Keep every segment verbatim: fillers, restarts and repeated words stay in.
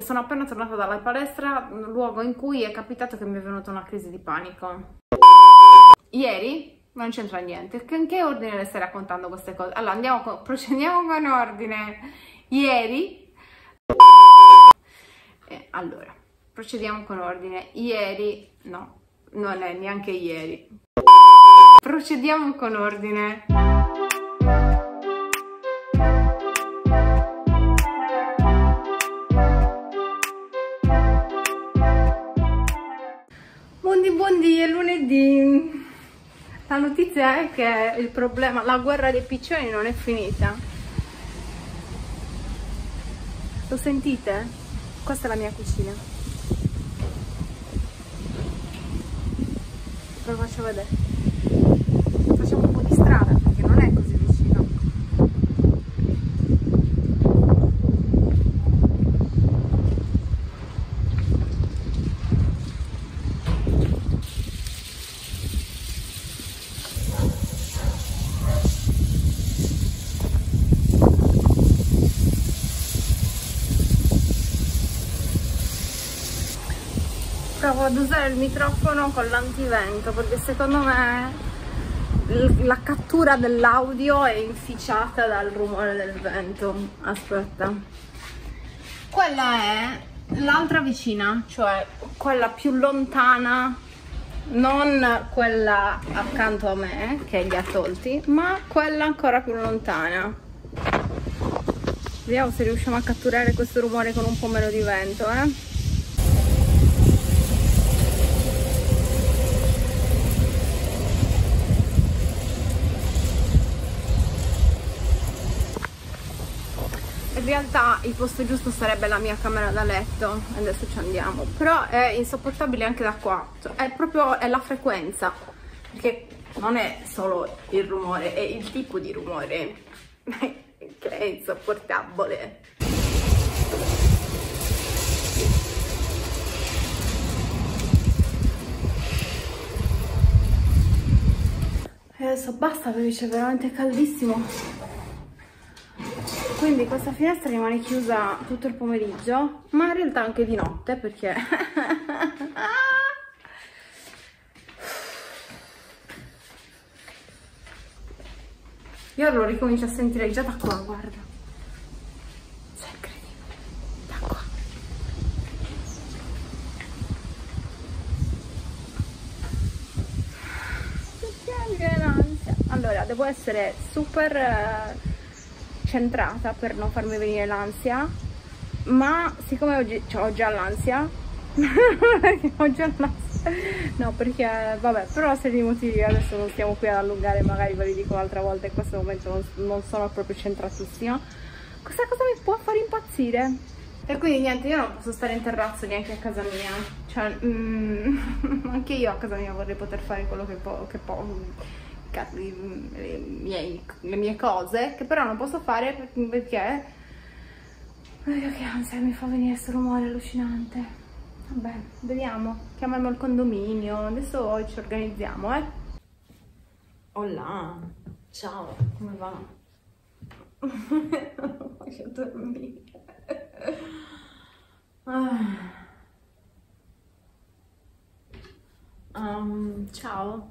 sono appena tornata dalla palestra, un luogo in cui è capitato che mi è venuta una crisi di panico. Ieri non c'entra niente. In che ordine le stai raccontando queste cose? Allora andiamo con, procediamo con ordine. Ieri eh, allora procediamo con ordine. Ieri no, non è neanche ieri. Procediamo con ordine. Buondì buondì, è lunedì. La notizia è che il problema, la guerra dei piccioni non è finita. Lo sentite? Questa è la mia cucina. Ve lo faccio vedere. Facciamo un po' di strada perché non è così vicino. Provo ad usare il microfono con l'antivento perché secondo me la cattura dell'audio è inficiata dal rumore del vento. Aspetta, quella è l'altra vicina, cioè quella più lontana, non quella accanto a me che li ha tolti, ma quella ancora più lontana. Vediamo se riusciamo a catturare questo rumore con un po' meno di vento, eh. In realtà il posto giusto sarebbe la mia camera da letto, adesso ci andiamo, però è insopportabile anche da qua, cioè, è proprio è la frequenza, perché non è solo il rumore, è il tipo di rumore che è insopportabile. E adesso basta perché c'è veramente caldissimo. Quindi questa finestra rimane chiusa tutto il pomeriggio, ma in realtà anche di notte perché io lo ricomincio a sentire già da qua, guarda, cioè incredibile, da qua. Perché mi viene l'ansia? Allora, devo essere super eh, centrata per non farmi venire l'ansia, ma siccome oggi ho già l'ansia perché ho già l'ansia no perché vabbè, per una serie di motivi adesso non stiamo qui ad allungare, magari ve li dico un'altra volta, in questo momento non, non sono proprio centratissima. Questa cosa mi può far impazzire e quindi niente, io non posso stare in terrazzo neanche a casa mia, cioè mm, anche io a casa mia vorrei poter fare quello che po che po Le mie, le mie cose, che però non posso fare perché perché che ansia mi fa venire questo rumore allucinante. Vabbè, vediamo, chiamiamo il condominio, adesso ci organizziamo, eh. Hola, ciao, come va? Voglio dormire. Ah. Um, ciao.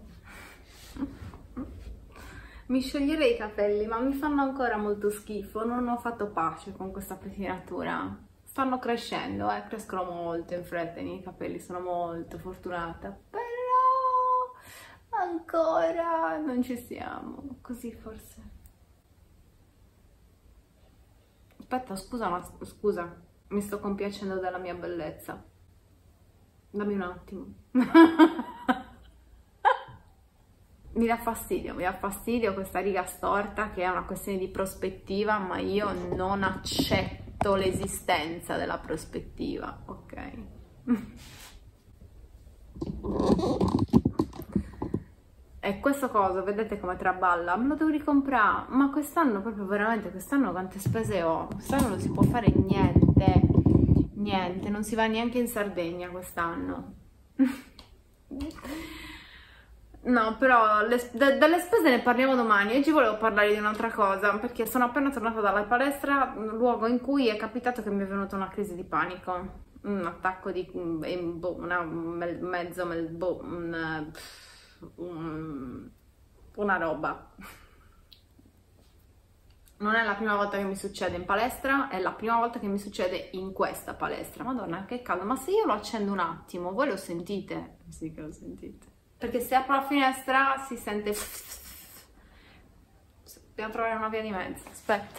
Mi scioglierei i capelli, ma mi fanno ancora molto schifo, non ho fatto pace con questa pettinatura. Stanno crescendo, eh, crescono molto in fretta i miei capelli, sono molto fortunata, però ancora non ci siamo, così forse. Aspetta, scusa, ma scusa, mi sto compiacendo della mia bellezza. Dammi un attimo. Mi dà fastidio, mi dà fastidio questa riga storta, che è una questione di prospettiva, ma io non accetto l'esistenza della prospettiva, ok? E questo coso, vedete come traballa? Me lo devo ricomprare, ma quest'anno proprio veramente, quest'anno quante spese ho? Quest'anno non si può fare niente, niente, non si va neanche in Sardegna quest'anno. No, però le, de, delle spese ne parliamo domani. Oggi volevo parlare di un'altra cosa, perché sono appena tornata dalla palestra, un luogo in cui è capitato che mi è venuta una crisi di panico, un attacco di boh, una mezzo, boh, un, un, una roba. Non è la prima volta che mi succede in palestra, è la prima volta che mi succede in questa palestra. Madonna, che caldo, ma se io lo accendo un attimo, voi lo sentite? Sì che lo sentite. Perché se apro la finestra si sente... Dobbiamo trovare una via di mezzo, aspetta.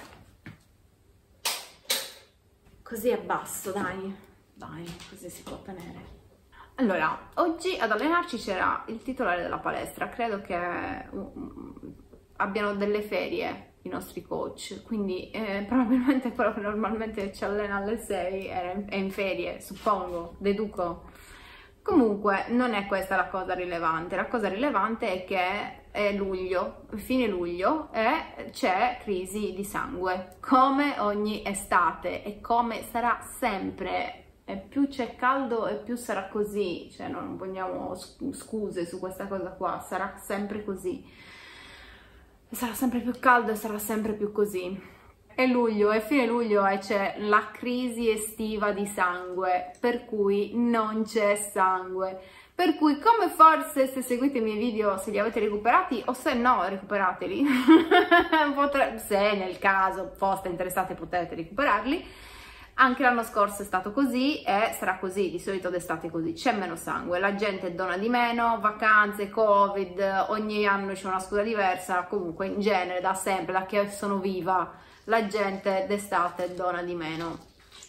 Così è basso, dai. Dai, così si può tenere. Allora, oggi ad allenarci c'era il titolare della palestra. Credo che abbiano delle ferie i nostri coach, quindi eh, probabilmente quello che normalmente ci allena alle sei è in ferie, suppongo, deduco. Comunque non è questa la cosa rilevante, la cosa rilevante è che è luglio, fine luglio, e c'è crisi di sangue, come ogni estate e come sarà sempre. E più c'è caldo e più sarà così, cioè non vogliamo scuse su questa cosa qua, sarà sempre così. Sarà sempre più caldo e sarà sempre più così. È luglio, è fine luglio e c'è la crisi estiva di sangue, per cui non c'è sangue. Per cui, come forse se seguite i miei video, se li avete recuperati, o se no, recuperateli, se nel caso foste interessati potete recuperarli, anche l'anno scorso è stato così e sarà così, di solito d'estate così, c'è meno sangue, la gente dona di meno, vacanze, covid, ogni anno c'è una scusa diversa, comunque in genere da sempre, da che sono viva, la gente d'estate dona di meno.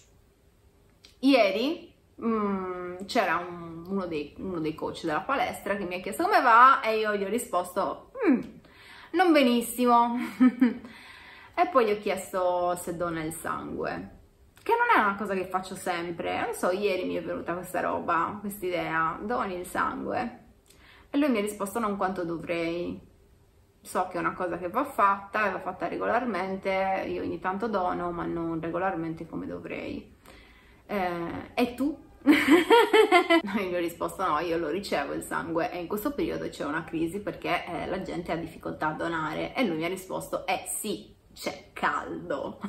Ieri mm, c'era un, uno, dei, uno dei coach della palestra che mi ha chiesto come va e io gli ho risposto mm, non benissimo e poi gli ho chiesto se dona il sangue, che non è una cosa che faccio sempre, non so, ieri mi è venuta questa roba, questa idea, doni il sangue? E lui mi ha risposto non quanto dovrei. So che è una cosa che va fatta e va fatta regolarmente, io ogni tanto dono, ma non regolarmente come dovrei. Eh, e tu? Io gli ho risposto no, io lo ricevo il sangue e in questo periodo c'è una crisi perché eh, la gente ha difficoltà a donare. E lui mi ha risposto, eh sì, c'è caldo.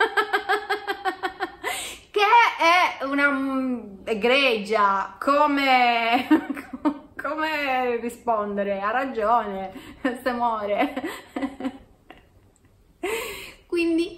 Che è una egregia, come... come rispondere? Ha ragione, se muore. Quindi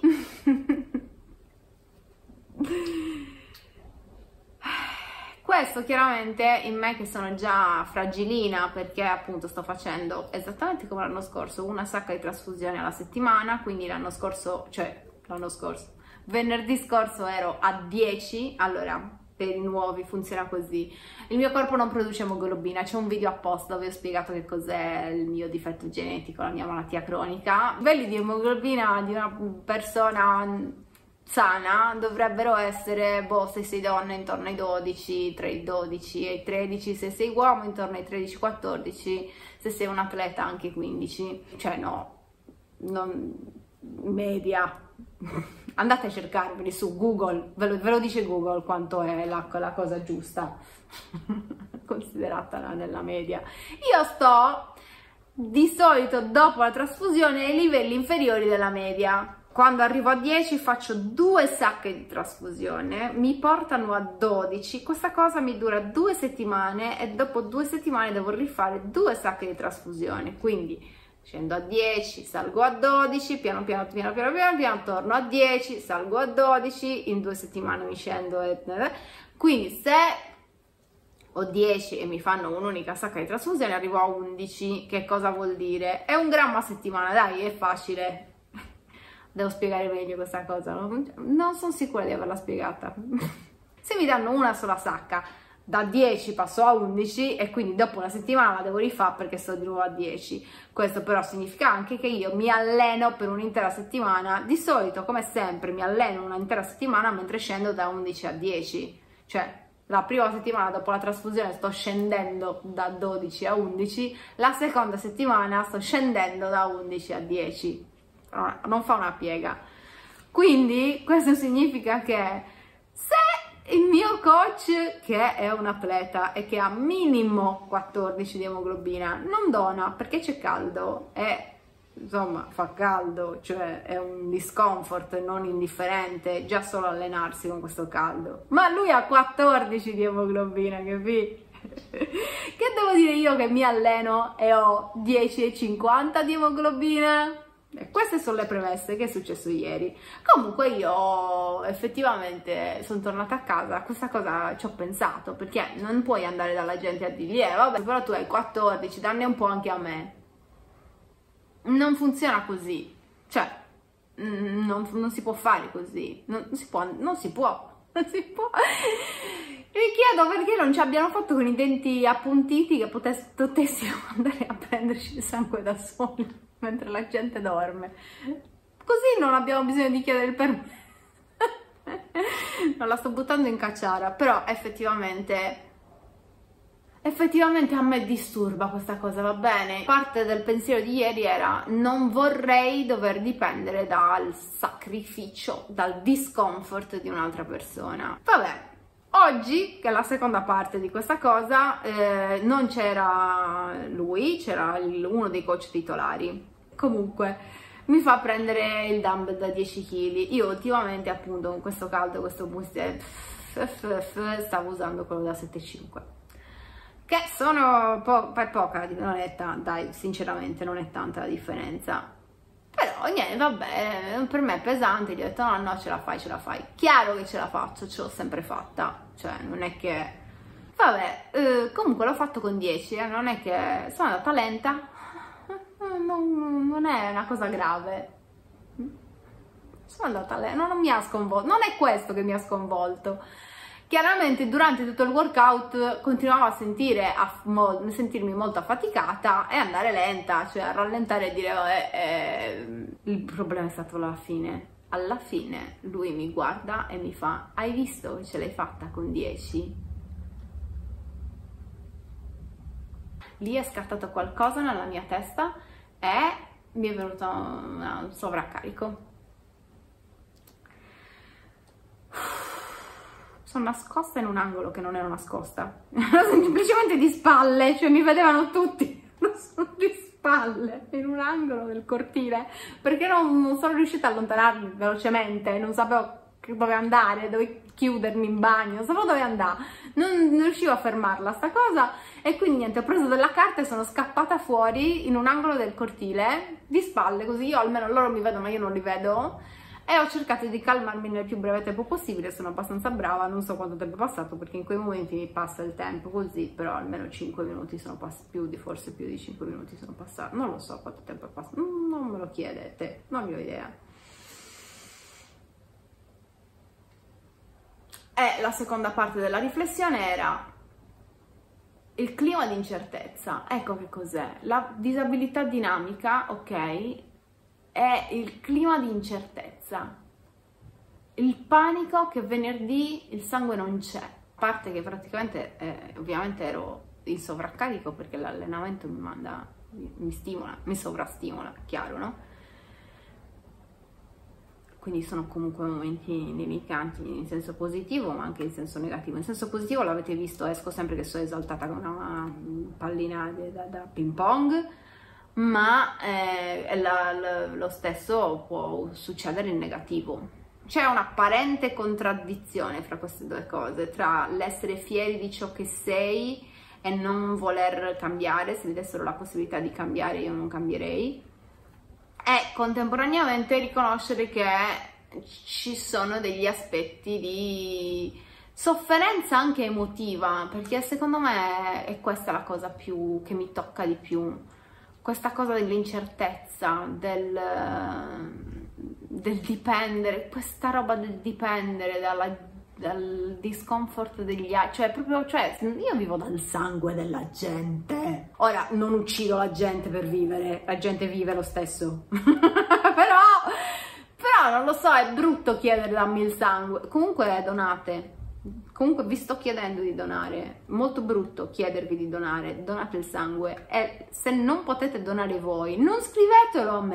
questo chiaramente in me che sono già fragilina, perché appunto sto facendo esattamente come l'anno scorso una sacca di trasfusioni alla settimana, quindi l'anno scorso, cioè l'anno scorso, venerdì scorso ero a dieci, allora per i nuovi funziona così, il mio corpo non produce emoglobina, c'è un video apposta dove ho spiegato che cos'è il mio difetto genetico, la mia malattia cronica. I livelli di emoglobina di una persona sana dovrebbero essere, boh, se sei donna intorno ai dodici, tra i dodici e i tredici, se sei uomo intorno ai tredici quattordici, se sei un atleta anche quindici, cioè no, non media. Andate a cercarveli su Google, ve lo, ve lo dice Google quanto è la, la cosa giusta considerata nella media. Io sto di solito dopo la trasfusione ai livelli inferiori della media. Quando arrivo a dieci faccio due sacche di trasfusione, mi portano a dodici, questa cosa mi dura due settimane e dopo due settimane devo rifare due sacche di trasfusione, quindi scendo a dieci, salgo a dodici, piano piano piano piano piano piano, torno a dieci, salgo a dodici, in due settimane mi scendo e... quindi se ho dieci e mi fanno un'unica sacca di trasfusione arrivo a undici, che cosa vuol dire? È un grammo a settimana, dai, è facile. Devo spiegare meglio questa cosa, no? Non sono sicura di averla spiegata. Se mi danno una sola sacca, da dieci passo a undici e quindi dopo una settimana la devo rifare perché sto di nuovo a dieci. Questo però significa anche che io mi alleno per un'intera settimana. Di solito, come sempre, mi alleno un'intera settimana mentre scendo da undici a dieci. Cioè, la prima settimana dopo la trasfusione sto scendendo da dodici a undici, la seconda settimana sto scendendo da undici a dieci. Non fa una piega. Quindi questo significa che se il mio coach, che è un atleta e che ha minimo quattordici di emoglobina, non dona perché c'è caldo e insomma fa caldo, cioè è un discomfort non indifferente già solo allenarsi con questo caldo, ma lui ha quattordici di emoglobina, capì? Che devo dire io che mi alleno e ho dieci e cinquanta di emoglobina? E queste sono le premesse. Che è successo ieri? Comunque io effettivamente sono tornata a casa, questa cosa ci ho pensato, perché non puoi andare dalla gente a dirgli eh vabbè però tu hai quattordici, danne un po' anche a me. Non funziona così, cioè non, non si può fare così, non, non si può, non si può, non si può. Mi chiedo perché non ci abbiano fatto con i denti appuntiti che potess- potessimo andare a prenderci il sangue da soli mentre la gente dorme. Così non abbiamo bisogno di chiedere il permesso. Non la sto buttando in cacciara, però effettivamente... Effettivamente a me disturba questa cosa, va bene? Parte del pensiero di ieri era non vorrei dover dipendere dal sacrificio, dal discomfort di un'altra persona. Vabbè, oggi, che è la seconda parte di questa cosa, eh, non c'era lui, c'era uno dei coach titolari. Comunque, mi fa prendere il dumbbell da dieci chili. Io ultimamente, appunto, con questo caldo, questo buste, stavo usando quello da sette virgola cinque. Che sono po per poca, non è tanta, dai, sinceramente non è tanta la differenza. Però niente, vabbè, per me è pesante, gli ho detto no, no, ce la fai, ce la fai. Chiaro che ce la faccio, ce l'ho sempre fatta, cioè non è che... Vabbè, eh, comunque l'ho fatto con dieci, eh, non è che sono andata lenta, non, non è una cosa grave. Sono andata lenta, non mi ha sconvolto, non è questo che mi ha sconvolto. Chiaramente durante tutto il workout continuavo a sentire a mo sentirmi molto affaticata e andare lenta, cioè a rallentare e dire eh, eh. Il problema è stato alla fine. Alla fine lui mi guarda e mi fa: hai visto che ce l'hai fatta con dieci? Lì è scattato qualcosa nella mia testa e mi è venuto un sovraccarico. Sono nascosta in un angolo che non ero nascosta, semplicemente di spalle, cioè mi vedevano tutti, sono di spalle, in un angolo del cortile, perché non, non sono riuscita a allontanarmi velocemente, non sapevo dove andare, dove chiudermi in bagno, non sapevo dove andare, non, non riuscivo a fermarla sta cosa, e quindi niente, ho preso della carta e sono scappata fuori in un angolo del cortile, di spalle, così io almeno loro mi vedono ma io non li vedo. E ho cercato di calmarmi nel più breve tempo possibile, sono abbastanza brava, non so quanto tempo è passato perché in quei momenti mi passa il tempo così, però almeno cinque minuti sono passati, più di forse più di cinque minuti sono passati, non lo so quanto tempo è passato, non me lo chiedete, non ne ho idea. E la seconda parte della riflessione era il clima di incertezza. Ecco che cos'è, la disabilità dinamica, ok? È il clima di incertezza, il panico che venerdì il sangue non c'è, a parte che praticamente eh, ovviamente ero in sovraccarico perché l'allenamento mi manda, mi stimola, mi sovrastimola, chiaro, no? Quindi sono comunque momenti limitanti in senso positivo ma anche in senso negativo. In senso positivo l'avete visto, esco sempre che sono esaltata con una pallina da, da ping pong, ma eh, la, la, lo stesso può succedere in negativo. C'è un'apparente contraddizione fra queste due cose, tra l'essere fieri di ciò che sei e non voler cambiare. Se mi dessero la possibilità di cambiare io non cambierei, e contemporaneamente riconoscere che ci sono degli aspetti di sofferenza anche emotiva, perché secondo me è questa la cosa più che mi tocca di più. Questa cosa dell'incertezza, del, del dipendere, questa roba del dipendere dalla, dal discomfort degli altri, cioè proprio, cioè io vivo dal sangue della gente. Ora non uccido la gente per vivere, la gente vive lo stesso, però, però non lo so, è brutto chiedere dammi il sangue, comunque donate. Comunque vi sto chiedendo di donare, molto brutto chiedervi di donare, donate il sangue, e se non potete donare voi, non scrivetelo a me,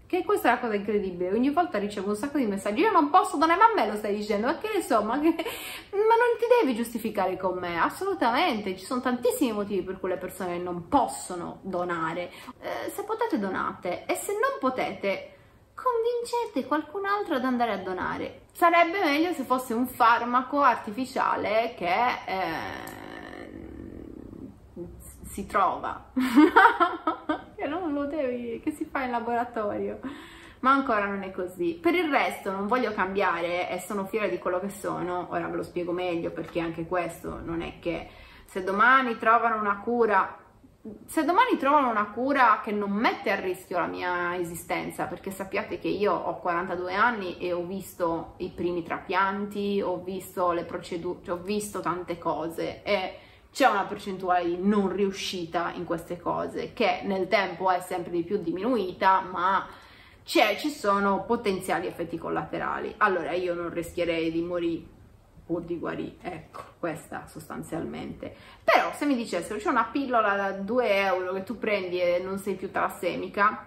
Che questa è la cosa incredibile, ogni volta ricevo un sacco di messaggi, io non posso donare, ma a me lo stai dicendo, ma che ne so, ma, che... ma non ti devi giustificare con me, assolutamente, ci sono tantissimi motivi per cui le persone non possono donare, eh, se potete donate, e se non potete convincete qualcun altro ad andare a donare. Sarebbe meglio se fosse un farmaco artificiale che eh, si trova che non lo devi, che si fa in laboratorio, ma ancora non è così. Per il resto non voglio cambiare e sono fiera di quello che sono. Ora ve lo spiego meglio, perché anche questo non è che se domani trovano una cura se domani trovano una cura che non mette a rischio la mia esistenza, perché sappiate che io ho quarantadue anni e ho visto i primi trapianti, ho visto le procedure, ho visto tante cose e c'è una percentuale di non riuscita in queste cose che nel tempo è sempre di più diminuita, ma c'è, ci sono potenziali effetti collaterali. Allora io non rischierei di morire pur di guarire, ecco, questa sostanzialmente. Però se mi dicessero c'è una pillola da due euro che tu prendi e non sei più talassemica,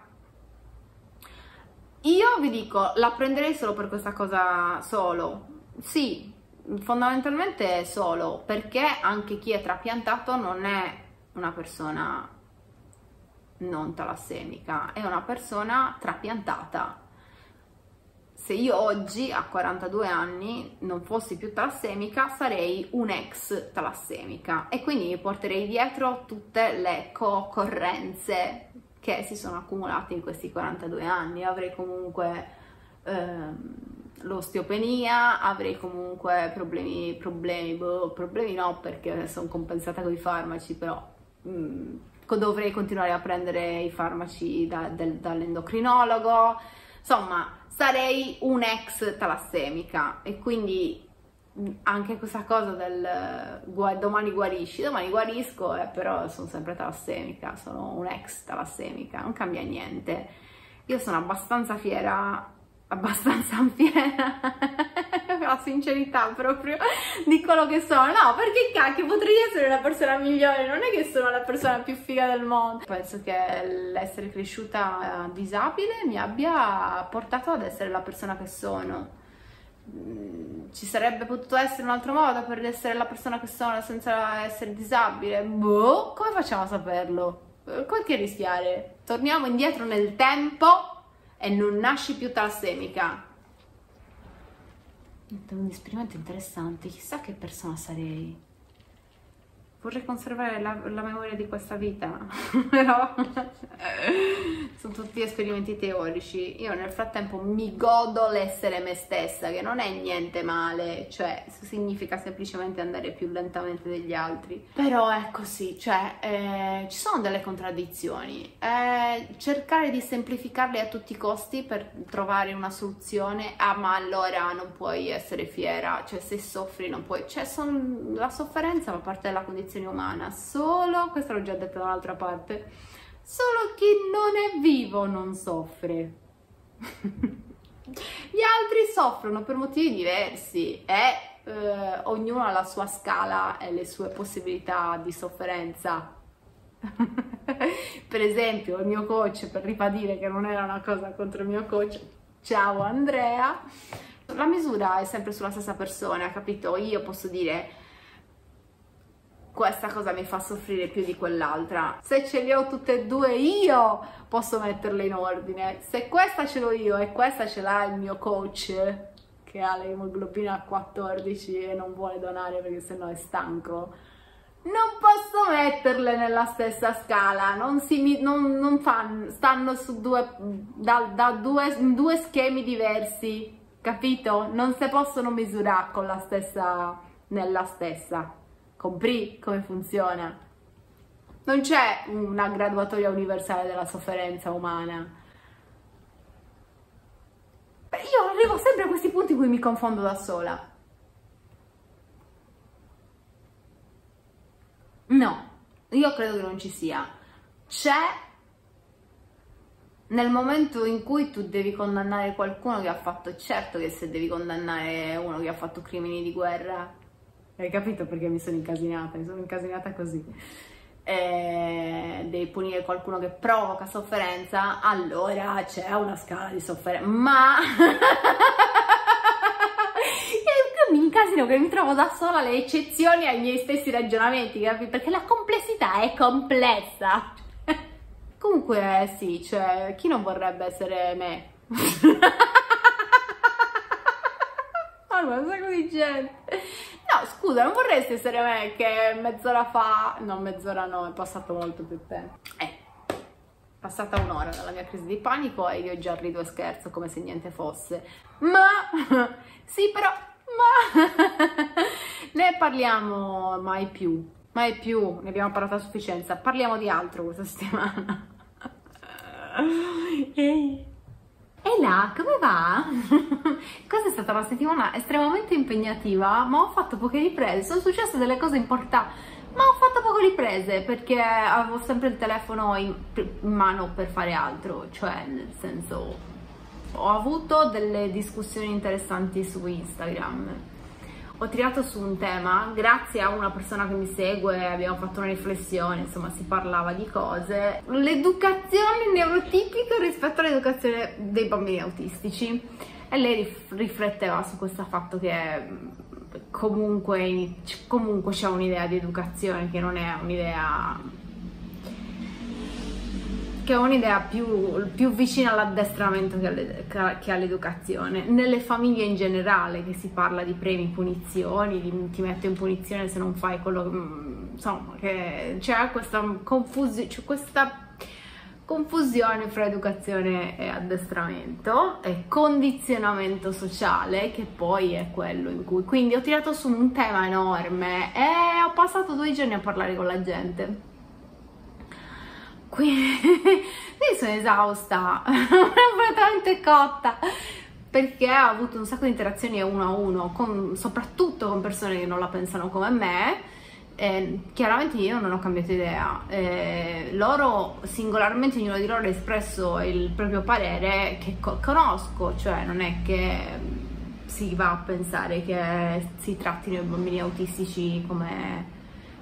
io vi dico, la prenderei solo per questa cosa solo. Sì, fondamentalmente solo, perché anche chi è trapiantato non è una persona non talassemica, è una persona trapiantata. Se io oggi a quarantadue anni non fossi più talassemica, sarei un'ex talassemica e quindi mi porterei dietro tutte le co-occorrenze che si sono accumulate in questi quarantadue anni. Avrei comunque ehm, l'osteopenia, avrei comunque problemi, problemi, boh, problemi no, perché sono compensata con i farmaci, però mh, dovrei continuare a prendere i farmaci da, del, dall'endocrinologo, insomma sarei un'ex talassemica. E quindi anche questa cosa del gu domani guarisci, domani guarisco, eh, però sono sempre talassemica, sono un'ex talassemica, non cambia niente. Io sono abbastanza fiera, abbastanza fiera, la sincerità proprio di quello che sono. No, perché cacchio, potrei essere la persona migliore, non è che sono la persona più figa del mondo. Penso che l'essere cresciuta disabile mi abbia portato ad essere la persona che sono. Ci sarebbe potuto essere un altro modo per essere la persona che sono senza essere disabile? Boh, come facciamo a saperlo? Come che rischiare? Torniamo indietro nel tempo e non nasci più talassemica. Un esperimento interessante, chissà che persona sarei. Vorrei conservare la, la memoria di questa vita, però sono tutti esperimenti teorici. Io nel frattempo mi godo l'essere me stessa, che non è niente male, cioè significa semplicemente andare più lentamente degli altri. Però è così, cioè eh, ci sono delle contraddizioni. Eh, cercare di semplificarle a tutti i costi per trovare una soluzione. Ah, ma allora non puoi essere fiera, cioè se soffri non puoi, cioè son, la sofferenza fa parte della condizione umana, solo, questo l'ho già detto da un'altra parte, solo chi non è vivo non soffre. Gli altri soffrono per motivi diversi e eh, ognuno ha la sua scala e le sue possibilità di sofferenza. Per esempio il mio coach, per ribadire che non era una cosa contro il mio coach, ciao Andrea, la misura è sempre sulla stessa persona, capito? Io posso dire questa cosa mi fa soffrire più di quell'altra, se ce le ho tutte e due io posso metterle in ordine. Se questa ce l'ho io e questa ce l'ha il mio coach che ha l'emoglobina a quattordici e non vuole donare perché sennò è stanco, non posso metterle nella stessa scala, non si non, non fanno, stanno su due da, da due, due schemi diversi, capito? Non si possono misurare con la stessa nella stessa. Compri come funziona? Non c'è una graduatoria universale della sofferenza umana. Beh, io arrivo sempre a questi punti in cui mi confondo da sola. No, io credo che non ci sia. C'è nel momento in cui tu devi condannare qualcuno che ha fatto, certo che se devi condannare uno che ha fatto crimini di guerra, hai capito perché mi sono incasinata? Mi sono incasinata così. e devi punire qualcuno che provoca sofferenza, allora c'è una scala di sofferenza, ma io mi incasino che mi trovo da sola le eccezioni ai miei stessi ragionamenti, capi? Perché la complessità è complessa. Comunque sì, cioè, chi non vorrebbe essere me? Allora, un sacco di gente. No, scusa, non vorresti essere me che mezz'ora fa... No, mezz'ora no, è passato molto più tempo. Eh, è passata un'ora dalla mia crisi di panico e io già rido e scherzo come se niente fosse. Ma... sì, però... ma... ne parliamo mai più. Mai più, ne abbiamo parlato a sufficienza. Parliamo di altro questa settimana. Ehi. E là, come va? Questa è stata una settimana estremamente impegnativa, ma ho fatto poche riprese, sono successe delle cose importanti, ma ho fatto poche riprese perché avevo sempre il telefono in, in mano per fare altro, cioè nel senso ho avuto delle discussioni interessanti su Instagram. Ho tirato su un tema, grazie a una persona che mi segue abbiamo fatto una riflessione, insomma si parlava di cose, l'educazione neurotipica rispetto all'educazione dei bambini autistici, e lei rifletteva su questo fatto che comunque, comunque c'è un'idea di educazione che non è un'idea che è un'idea più, più vicina all'addestramento che all'educazione. Nelle famiglie in generale, che si parla di premi, punizioni, di ti metto in punizione se non fai quello, insomma, che c'è questa confusione, c'è questa confusione fra educazione e addestramento e condizionamento sociale, che poi è quello in cui... Quindi ho tirato su un tema enorme e ho passato due giorni a parlare con la gente. Quindi sono esausta, completamente cotta, perché ho avuto un sacco di interazioni uno a uno, con, soprattutto con persone che non la pensano come me. E chiaramente io non ho cambiato idea, e loro singolarmente, ognuno di loro ha espresso il proprio parere che co conosco, cioè non è che si va a pensare che si trattino i bambini autistici come...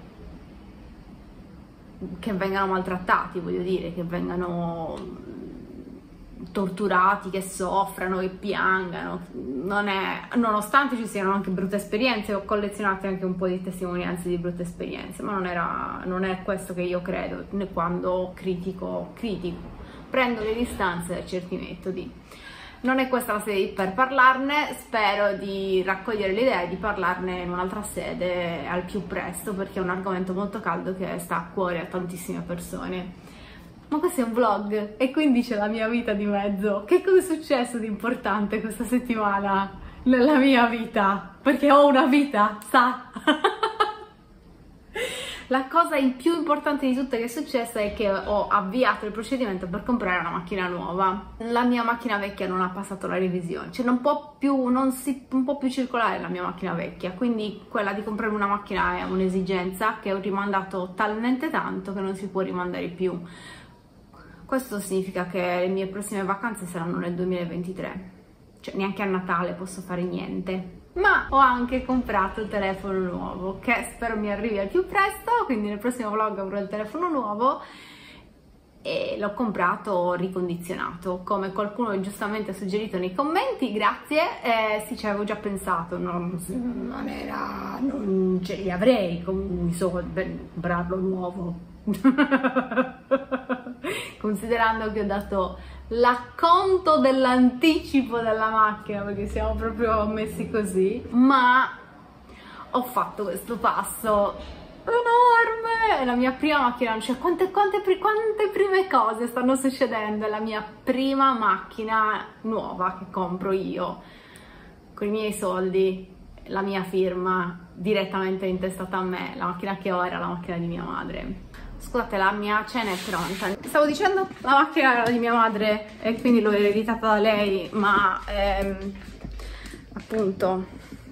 che vengano maltrattati, voglio dire, che vengano torturati, che soffrano, che piangano. Non è, nonostante ci siano anche brutte esperienze, ho collezionato anche un po' di testimonianze di brutte esperienze, ma non, era, non è questo che io credo, né quando critico, critico, prendo le distanze da certi metodi. Non è questa la sede per parlarne, spero di raccogliere l'idea e di parlarne in un'altra sede al più presto, perché è un argomento molto caldo che sta a cuore a tantissime persone. Ma questo è un vlog e quindi c'è la mia vita di mezzo. Che cosa è successo di importante questa settimana nella mia vita? Perché ho una vita, sa? La cosa più importante di tutte che è successa è che ho avviato il procedimento per comprare una macchina nuova. La mia macchina vecchia non ha passato la revisione, cioè non può più, non si, non può più circolare la mia macchina vecchia, quindi quella di comprare una macchina è un'esigenza che ho rimandato talmente tanto che non si può rimandare più. Questo significa che le mie prossime vacanze saranno nel duemilaventitré, cioè neanche a Natale posso fare niente. Ma ho anche comprato il telefono nuovo, che spero mi arrivi al più presto, quindi nel prossimo vlog avrò il telefono nuovo, e l'ho comprato ricondizionato, come qualcuno giustamente ha suggerito nei commenti, grazie. Eh, sì, ci avevo già pensato, non, non era, non ce li avrei comunque i soldi per comprarlo nuovo, considerando che ho dato l'acconto dell'anticipo della macchina, perché siamo proprio messi così, ma ho fatto questo passo enorme, è la mia prima macchina, cioè quante, quante, quante prime cose stanno succedendo, è la mia prima macchina nuova che compro io, con i miei soldi, la mia firma direttamente intestata a me. La macchina che ho era la macchina di mia madre. Scusate, la mia cena è pronta. Stavo dicendo, la macchina era di mia madre e quindi l'ho ereditata da lei, ma ehm, appunto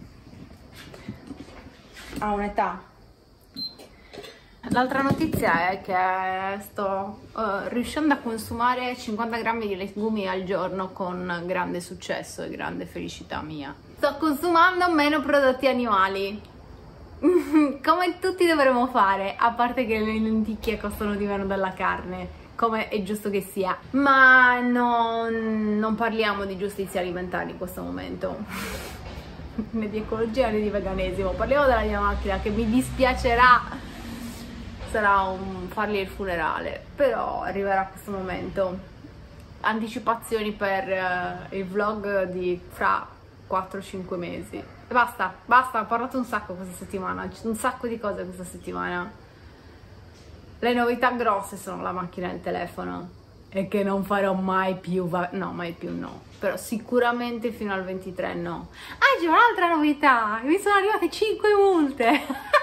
ha un'età. L'altra notizia è che sto uh, riuscendo a consumare cinquanta grammi di legumi al giorno con grande successo e grande felicità mia. Sto consumando meno prodotti animali. come tutti dovremmo fare, a parte che le lenticchie costano di meno della carne, come è giusto che sia, ma non, non parliamo di giustizia alimentare in questo momento, né di ecologia né di veganesimo, parliamo della mia macchina che mi dispiacerà, sarà un fargli il funerale, però arriverà questo momento. Anticipazioni per uh, il vlog di fra quattro cinque mesi. E basta, basta, ho parlato un sacco questa settimana, un sacco di cose questa settimana. Le novità grosse sono la macchina e il telefono, e che non farò mai più, no, mai più no, però sicuramente fino al ventitré no. Ah, c'è un'altra novità, mi sono arrivate cinque multe.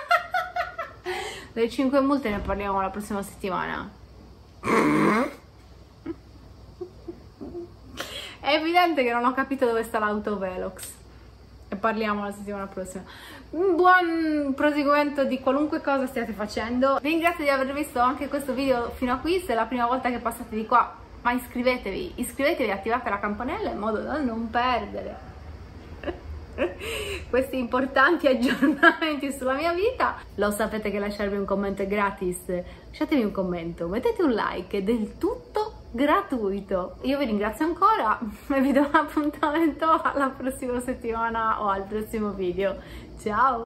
Delle cinque multe ne parliamo la prossima settimana. È evidente che non ho capito dove sta l'autovelox e parliamo la settimana prossima. Un buon proseguimento di qualunque cosa stiate facendo. Vi ringrazio di aver visto anche questo video fino a qui. Se è la prima volta che passate di qua, ma iscrivetevi, iscrivetevi e attivate la campanella in modo da non perdere questi importanti aggiornamenti sulla mia vita. Lo sapete che lasciarvi un commento è gratis, lasciatevi un commento, mettete un like, è del tutto gratuito. Io vi ringrazio ancora e vi do un appuntamento alla prossima settimana o al prossimo video. Ciao!